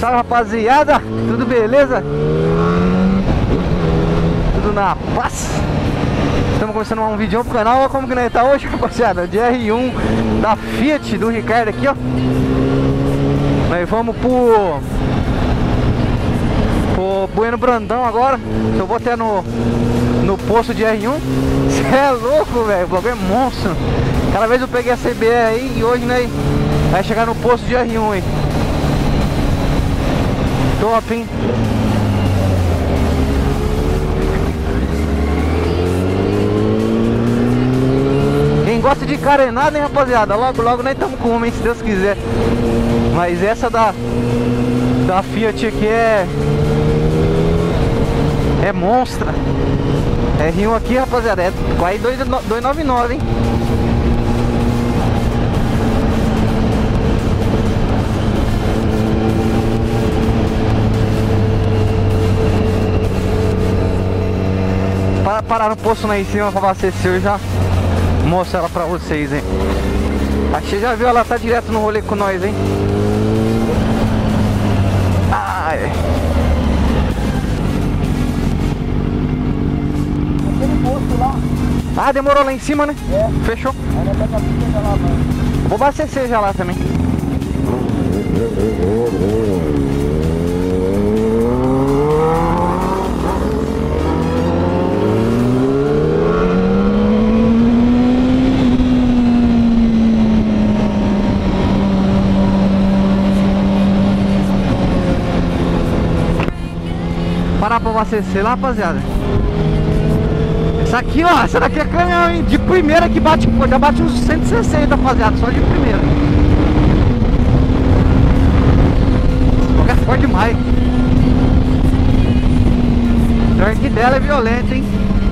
salve, rapaziada, tudo beleza? Tudo na paz. Estamos começando um vídeo pro canal. Olha como que nós tá hoje, rapaziada. De R1 da Fiat, do Ricardo aqui, ó. Nós vamos pro Bueno Brandão agora. Eu vou até no posto de R1. Você é louco, velho, o bagulho é monstro. Cada vez eu peguei a CBE aí e hoje, né, vai chegar no posto de R1 aí. Top, hein? Quem gosta de carenada, hein, rapaziada? Logo, logo nós estamos com uma, hein, se Deus quiser. Mas essa da Fiat aqui é monstra. R1 aqui, rapaziada, é quase 299, hein? Para parar no posto lá em cima pra abastecer, eu já mostro ela pra vocês, hein? Acho que você já viu, ela tá direto no rolê com nós, hein? Ai. Aquele posto lá. Ah, demorou lá em cima, né? É. Fechou. Aí nós pega a pista lá, mano. Vou abastecer já lá também. Parar pra abastecer lá, rapaziada. Essa aqui, ó, essa daqui é caminhão, hein? De primeira que bate, já bate uns 160, rapaziada, só de primeira. Qualquer forte demais. O torque dela é violento, hein?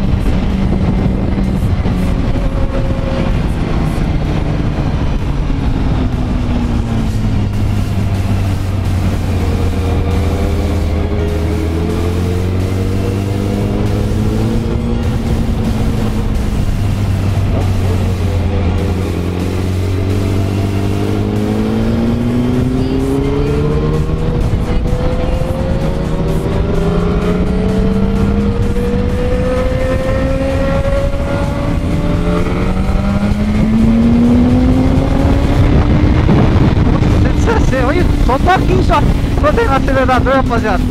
Olha, só um pouquinho só. Botei no acelerador, rapaziada.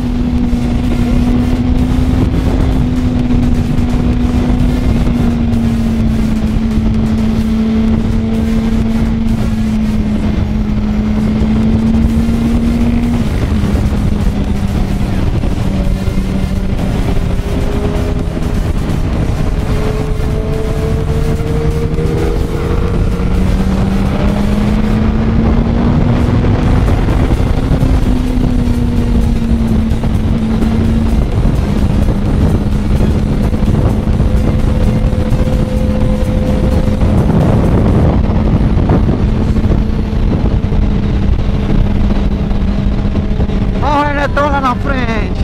Olha o Renetão lá na frente.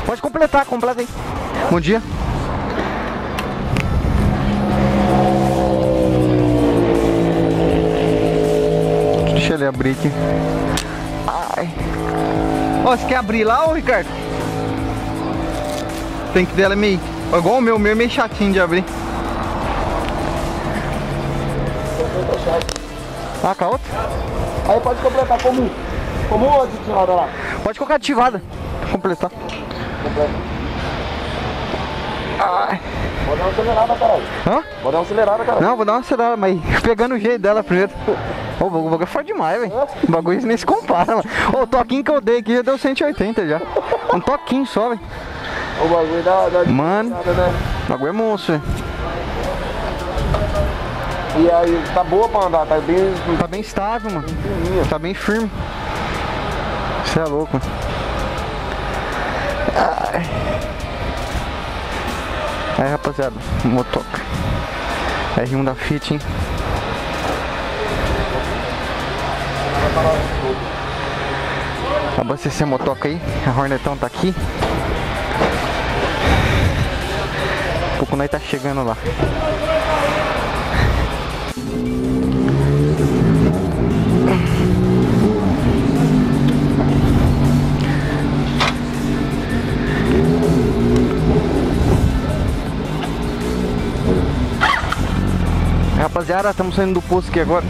Pode completar, completa aí. Bom dia. Deixa ele abrir aqui. Ai. Ó, você quer abrir lá, ô Ricardo? Tem que dela meio... Ó, igual o meu é meio chatinho de abrir. Ah, com a outra? Aí pode completar como adicionada lá. Pode colocar ativada. Completar. Completa. Ai. Vou dar uma acelerada, caralho. Hã? Vou dar uma acelerada, caralho. Não, vou dar uma acelerada, mas pegando o jeito dela primeiro. Ô, o bagulho é forte demais, velho. O bagulho nem se compara, mano. Ô, o toquinho que eu dei aqui já deu 180 já. Um toquinho só, velho. O bagulho dá Mano, nada, né? o bagulho é monstro, velho. E aí, tá boa pra andar, tá bem... Tá bem estável, mano. fininha. Tá bem firme. Você é louco, mano. Ai. Aí, rapaziada, motoca. R1 da Fit, hein? Abastecer a motoca aí. A Hornetão tá aqui. Daqui a pouco nós tá chegando lá. Rapaziada, estamos saindo do posto aqui agora.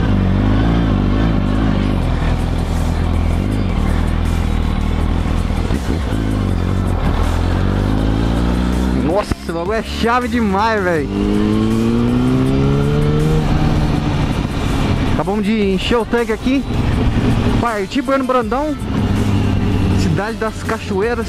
Nossa, o bagulho é chave demais, velho. Acabamos de encher o tanque aqui. Parti Bueno Brandão, cidade das cachoeiras.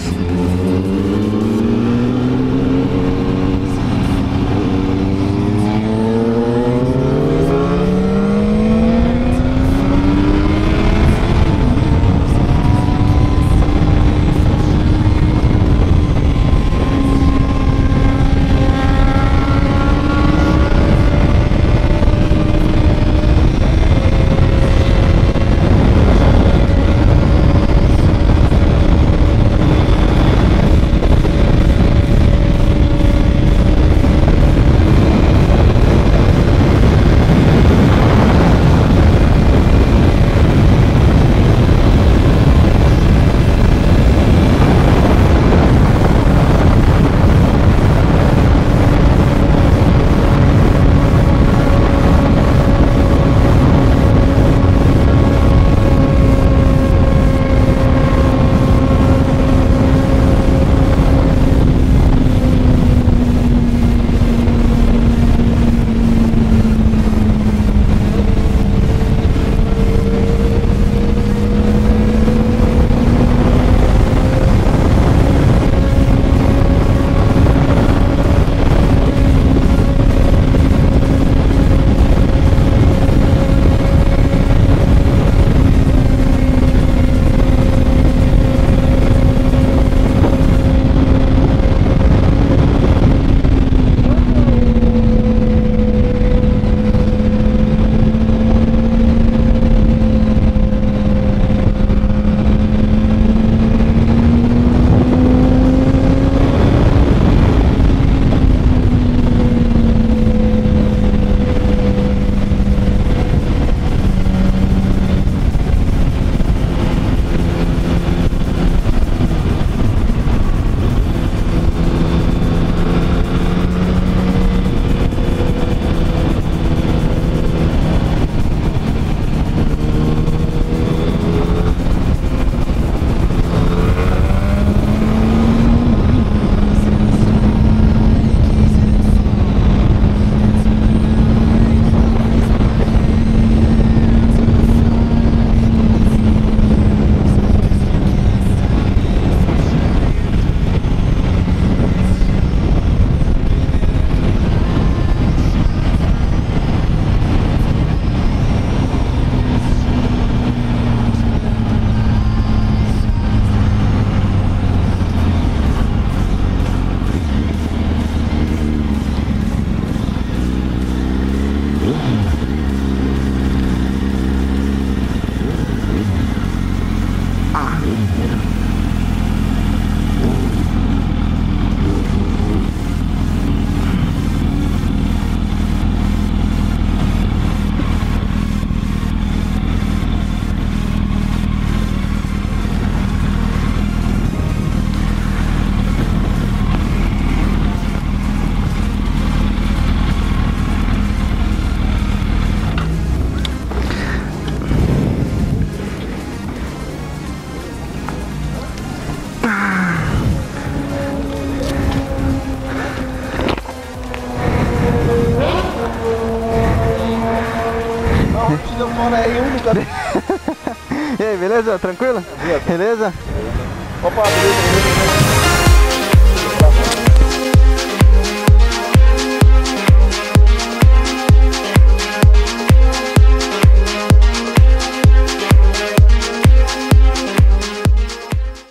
Opa, beleza.